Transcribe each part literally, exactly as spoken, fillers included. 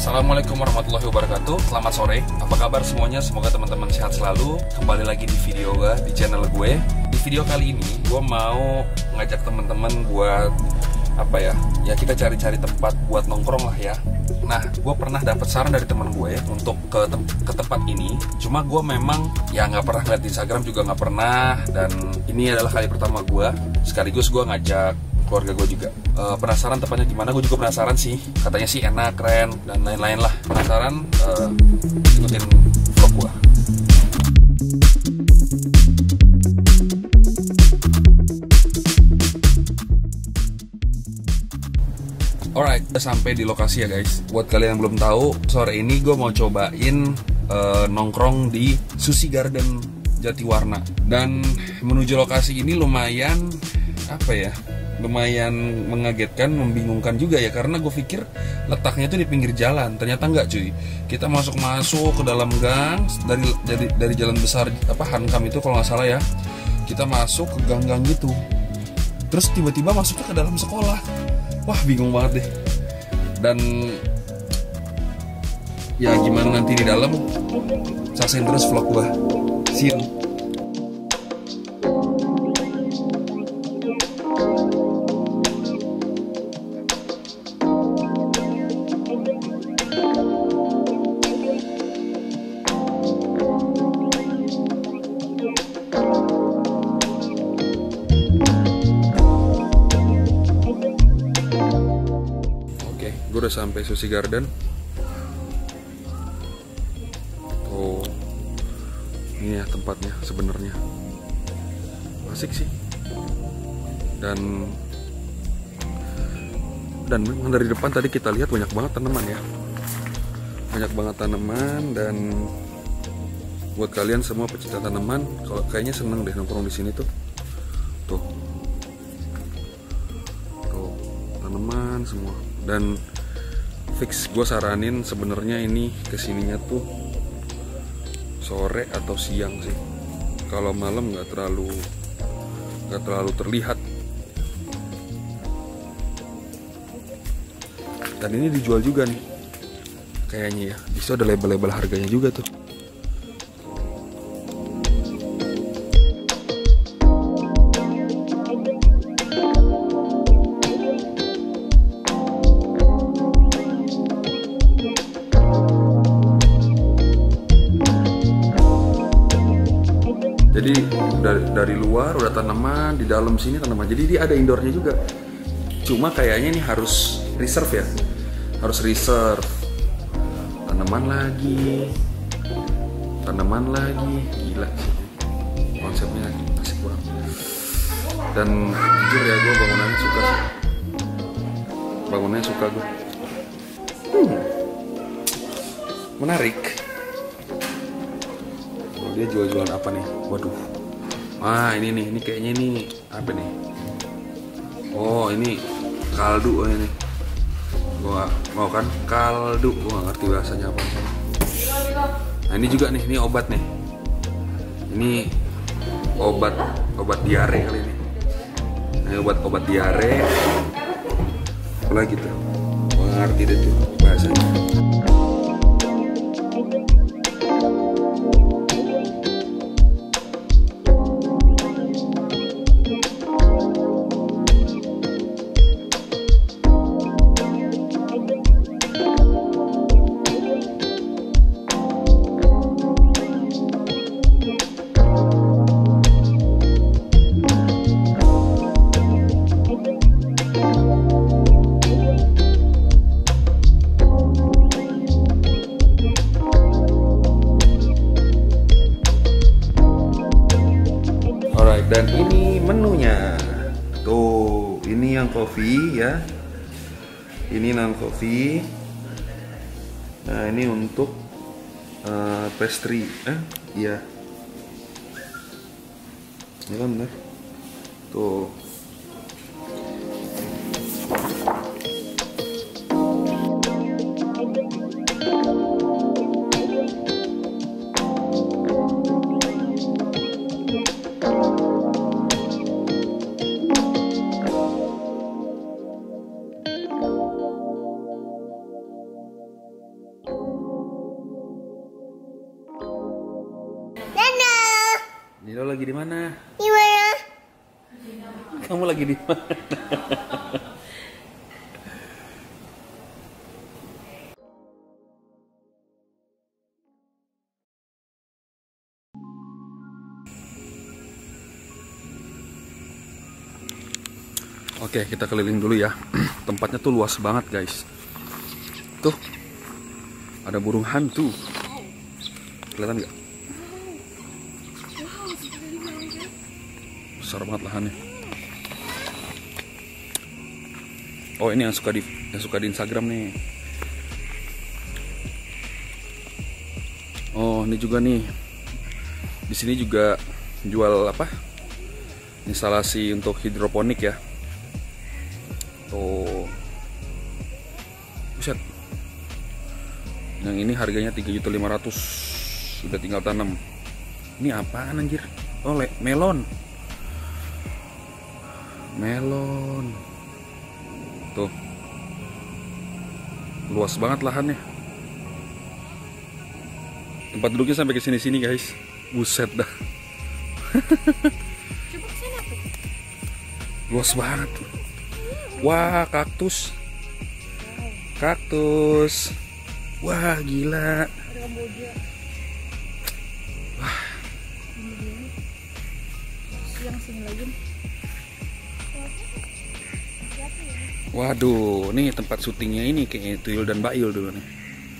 Assalamualaikum warahmatullahi wabarakatuh. Selamat sore, apa kabar semuanya? Semoga teman-teman sehat selalu. Kembali lagi di video gue, di channel gue. Di video kali ini gue mau ngajak teman-teman buat apa ya? Ya kita cari-cari tempat buat nongkrong lah ya. Nah, gue pernah dapat saran dari teman gue untuk ke, tem ke tempat ini. Cuma gue memang ya nggak pernah lihat di Instagram juga nggak pernah. Dan ini adalah kali pertama gue. Sekaligus gue ngajak keluarga gue juga. Uh, penasaran tempatnya gimana? Gue juga penasaran sih. Katanya sih enak, keren, dan lain-lain lah. Penasaran? Uh, ikutin vlog gue. Alright, udah sampai di lokasi ya guys. Buat kalian yang belum tahu, sore ini gue mau cobain uh, nongkrong di Sushi Garden Jatiwarna. Dan menuju lokasi ini lumayan apa ya? Lumayan mengagetkan, membingungkan juga ya, karena gue pikir letaknya itu di pinggir jalan, ternyata enggak cuy. Kita masuk-masuk ke dalam gang dari dari dari jalan besar apa Hankam itu kalau nggak salah ya. Kita masuk ke gang-gang gitu, terus tiba-tiba masuknya ke dalam sekolah. Wah, bingung banget deh. Dan ya gimana nanti di dalam, saksiin terus vlog gue. See you. Gue udah sampai Sushi Garden. Oh, ini ya tempatnya sebenarnya. Asik sih. Dan dan memang dari depan tadi kita lihat banyak banget tanaman ya. Banyak banget tanaman, dan buat kalian semua pecinta tanaman, kalau kayaknya seneng deh nongkrong di sini tuh. Tuh. Tuh, tanaman semua. Dan fix gue saranin sebenarnya ini kesininya tuh sore atau siang sih. Kalau malam nggak terlalu nggak terlalu terlihat. Dan ini dijual juga nih kayaknya ya. Bisa ada label-label harganya juga tuh. Jadi dari, dari luar udah tanaman, di dalam sini tanaman. Jadi dia ada indoornya juga. Cuma kayaknya ini harus reserve ya. Harus reserve. Tanaman lagi. Tanaman lagi. Gila sih. Konsepnya asik banget. Dan jujur ya, gue bangunannya suka sih. Bangunannya suka gue. Hmm. Menarik. Dia jual-jualan apa nih? Waduh. Ah, ini nih, ini kayaknya ini apa nih? Oh, ini kaldu ini. Gua mau kan kaldu, gua nggak ngerti bahasanya apa. Nah, ini juga nih, ini obat nih. Ini obat obat diare kali ini. Ini obat obat diare. Apa lagi tuh? Gua nggak ngerti deh tuh bahasanya. Dan ini menunya. Tuh, ini yang coffee ya. Ini non coffee. Nah, ini untuk uh, pastry. Eh, iya. Ini kan bener. Tuh. mana? Di mana? Kamu lagi di mana? Oke, kita keliling dulu ya. Tempatnya tuh luas banget, guys. Tuh, ada burung hantu. Kelihatan nggak? Besar banget lahannya. Oh, ini yang suka di yang suka di Instagram nih. Oh, ini juga nih. Di sini juga jual apa? Instalasi untuk hidroponik ya. Tuh. Buset. Yang ini harganya tiga juta lima ratus ribu. Sudah tinggal tanam. Ini apaan anjir? Oh, le melon. Melon. Tuh. Luas banget lahannya. Tempat duduknya sampai ke sini-sini, guys. Buset dah. Coba kesana tuh. Luas banget. Wah, kaktus. Kaktus. Wah, gila. Ada Kamboja. Wah. Siang sini lagi. Waduh, nih tempat syutingnya ini kayaknya Tuyul dan Bakyul dulu nih.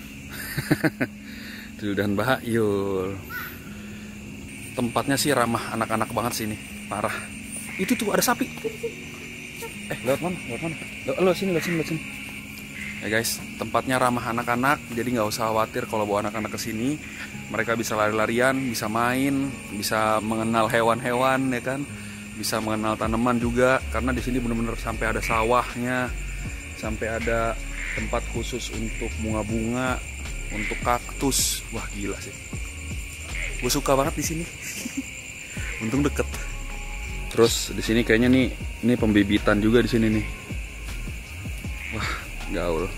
Tuyul dan Bakyul. Tempatnya sih ramah anak-anak banget sih ini, parah. Itu tuh ada sapi. Eh, lewat mana? Lewat mana? Lewat sini, lewat sini, lewat sini. Ya guys, tempatnya ramah anak-anak, jadi nggak usah khawatir kalau bawa anak-anak ke sini. Mereka bisa lari-larian, bisa main, bisa mengenal hewan-hewan, ya kan? Bisa mengenal tanaman juga, karena di sini benar-benar sampai ada sawahnya, sampai ada tempat khusus untuk bunga-bunga, untuk kaktus. Wah, gila sih. Gue suka banget di sini. Untung deket. Terus di sini kayaknya nih, ini pembibitan juga di sini nih. Wah, gaul.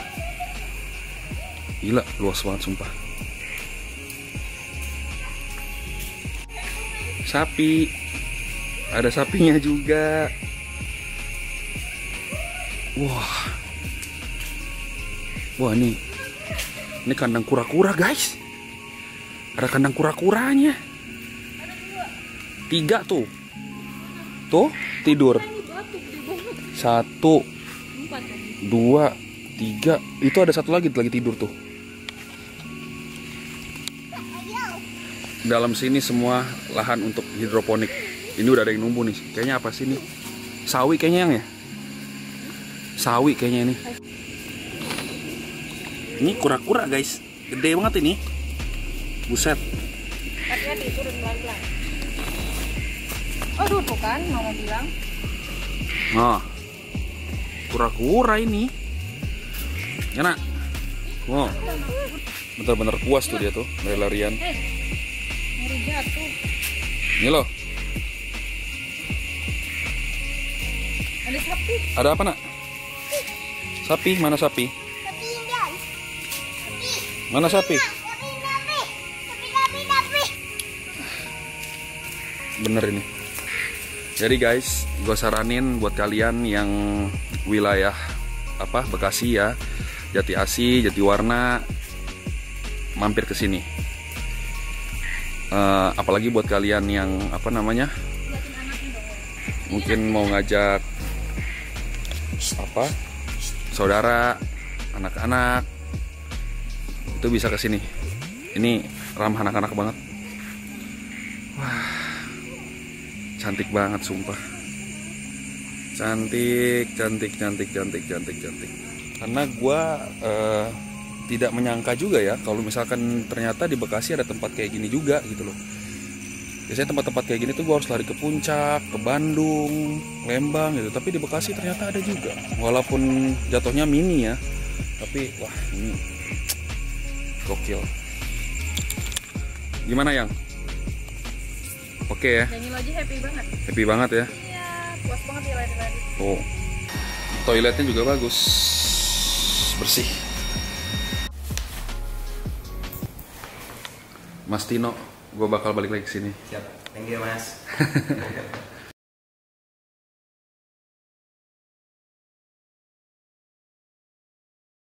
Gila, luas banget sumpah. Sapi. Ada sapinya juga. Wah. Wah, ini ini kandang kura-kura, guys. Ada kandang kura-kuranya. Tiga tuh. Tuh, tidur. Satu, dua, tiga. Itu ada satu lagi lagi tidur tuh. Dalam sini semua lahan untuk hidroponik. Ini udah ada yang numbuh nih. Kayaknya apa sih ini? Sawi kayaknya yang ya? Sawi kayaknya ini. Ini kura-kura, guys. Gede banget ini. Buset. Hati-hati, turun pelan-pelan. Oh, tuh kan, mau bilang. Nah, kura-kura ini. Enak. Wow. Bener-bener puas tuh dia tuh, lari-larian. Eh, ngeri jatuh. Ini loh. Ada sapi. Ada apa, nak? Sapi, mana sapi? Sapi Indian. Mana sapi? Sapi, sapi. Sapi, sapi, sapi. Bener ini. Jadi guys, gue saranin buat kalian yang wilayah apa Bekasi ya, Jati Asih, Jatiwarna, mampir ke sini. Uh, apalagi buat kalian yang apa namanya, mungkin mau ngajak apa saudara, anak-anak, itu bisa ke sini. Ini ramah anak-anak banget. Wah. Cantik banget sumpah. Cantik, cantik, cantik, cantik, cantik, cantik. Karena gue uh, tidak menyangka juga ya kalau misalkan ternyata di Bekasi ada tempat kayak gini juga gitu loh. Biasanya tempat-tempat kayak gini tuh gue harus lari ke Puncak, ke Bandung, Lembang gitu. Tapi di Bekasi ternyata ada juga. Walaupun jatuhnya mini ya, tapi wah ini gokil. Gimana yang? Oke ya. Nyanyi lo aja happy banget. Happy banget ya. Iya, puas banget ya lari-lari. Oh. Toiletnya juga bagus. Bersih. Mas Tino, gue bakal balik lagi ke sini. Siap. Thank you mas.